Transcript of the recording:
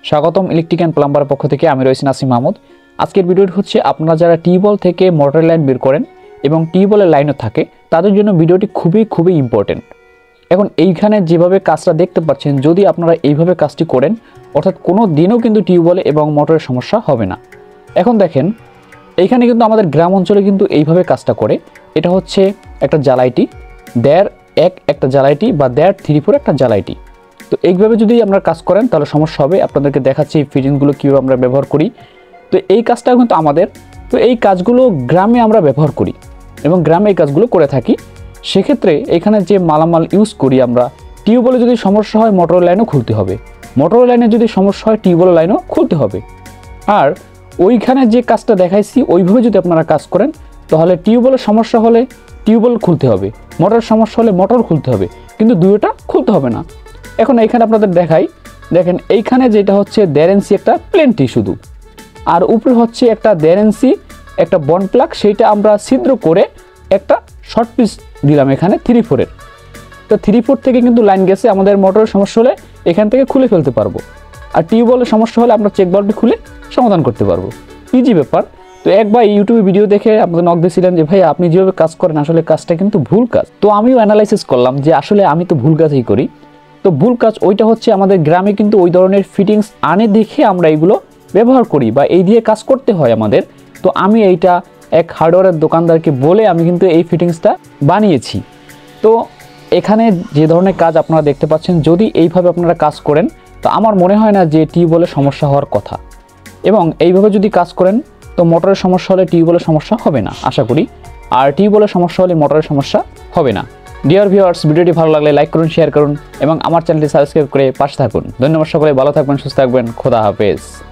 স্বাগতম electric and প্লাম্বারের পক্ষ থেকে আমি রয়েছি নাসিম মাহমুদ। আজকের ভিডিওটি হচ্ছে আপনারা যারা টিউবওয়েল থেকে মোটর লাইন বের করেন এবং টিউবওয়েলের লাইনও থাকে তাদের জন্য ভিডিওটি খুবই ইম্পর্টেন্ট। এখন এইখানে যেভাবে কাজটা দেখতে পাচ্ছেন, যদি আপনারা এইভাবে কাজটি করেন অর্থাৎ কোনো দিনও কিন্তু টিউবওয়েল এবং মোটরের সমস্যা হবে না। এখন দেখেন এইখানে কিন্তু আমাদের গ্রাম অঞ্চলে কিন্তু এইভাবে কাজটা করে। এটা হচ্ছে একটা জ্বালাইটি, একটা জ্বালাইটি বা 3/4 একটা জ্বালাইটি। তো এইভাবে যদি আপনারা কাজ করেন তাহলে সমস্যা হবে। আপনাদেরকে দেখাচ্ছি এই ফিটিংসগুলো কীভাবে আমরা ব্যবহার করি। তো এই কাজটা কিন্তু আমাদের, তো এই কাজগুলো গ্রামে আমরা ব্যবহার করি এবং গ্রামে এই কাজগুলো করে থাকি। সেক্ষেত্রে এখানে যে মালামাল ইউজ করি আমরা, টিউবওয়েলে যদি সমস্যা হয় মোটর লাইনও খুলতে হবে, মোটর লাইনে যদি সমস্যা হয় টিউবওয়েল লাইনও খুলতে হবে। আর ওইখানে যে কাজটা দেখাইছি ওইভাবে যদি আপনারা কাজ করেন তাহলে টিউবওয়েলের সমস্যা হলে টিউবওয়েল খুলতে হবে, মোটর সমস্যা হলে মোটর খুলতে হবে, কিন্তু দুটোটা খুলতে হবে না। এখন এইখানে আপনাদের দেখাই, দেখেন এইখানে যেটা হচ্ছে 1.5 ইঞ্চি একটা প্লেনটি শুধু, আর উপরে হচ্ছে একটা 1.5 ইঞ্চি একটা বন্ড প্লাগ, সেইটা আমরা ছিদ্র করে একটা শর্ট পিস দিলাম এখানে 3/4-এর। তো 3/4 থেকে কিন্তু লাইন গেছে, আমাদের মোটরের সমস্যা হলে এখান থেকে খুলে ফেলতে পারবো, আর টিউবওয়েলের সমস্যা হলে আমরা চেক বাল্বটি খুলে সমাধান করতে পারবো। ইজি ব্যাপার। তো একবার ইউটিউবে ভিডিও দেখে আপনাদের নক দিয়েছিলেন যে ভাই আপনি যেভাবে কাজ করেন আসলে কাজটা কিন্তু ভুল কাজ। তো আমিও অ্যানালাইসিস করলাম যে আসলে আমি তো ভুল কাজই করি। তো ভুল কাজ ওইটা হচ্ছে আমাদের গ্রামে কিন্তু ওই ধরনের ফিটিংস আনে দেখে আমরা এইগুলো ব্যবহার করি বা এই দিয়ে কাজ করতে হয় আমাদের। তো আমি এইটা এক হার্ডওয়্যারের দোকানদারকে বলে আমি কিন্তু এই ফিটিংসটা বানিয়েছি। তো এখানে যে ধরনের কাজ আপনারা দেখতে পাচ্ছেন, যদি এইভাবে আপনারা কাজ করেন তো আমার মনে হয় না যে টিউবওয়েলের সমস্যা হওয়ার কথা। এবং এইভাবে যদি কাজ করেন তো মোটরের সমস্যা হলে টিউবওয়েলের সমস্যা হবে না আশা করি, আর টিউবওয়েলের সমস্যা হলে মোটরের সমস্যা হবে না। ডিয়ার ভিউয়ার্স, ভিডিওটি ভালো লাগলে লাইক করুন, শেয়ার করুন এবং আমার চ্যানেলটি সাবস্ক্রাইব করে পাশে থাকুন। ধন্যবাদ সকলে, ভালো থাকবেন, সুস্থ থাকবেন, খোদা হাফেজ।